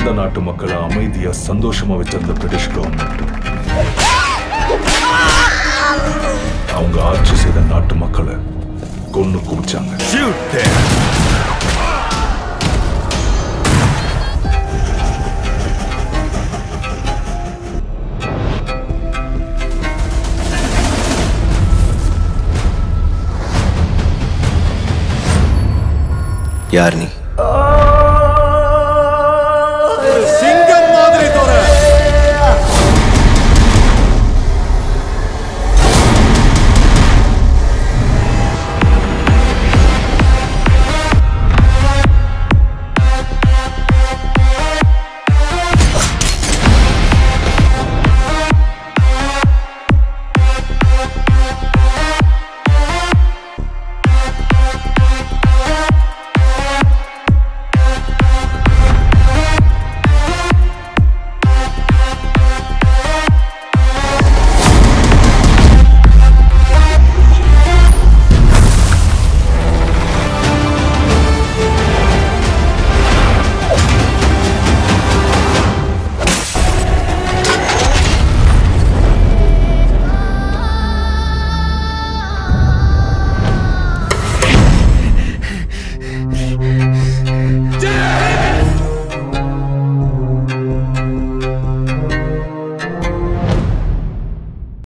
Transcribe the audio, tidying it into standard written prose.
நல்ல நாட்டு மக்களை அமைதியா சந்தோஷமா வச்சிருந்த பிரிட்டிஷ் கவர்மெண்ட் அவங்க ஆட்சி செய்த நாட்டு மக்களை கொன்னு குவிச்சாங்க. யார் நீ?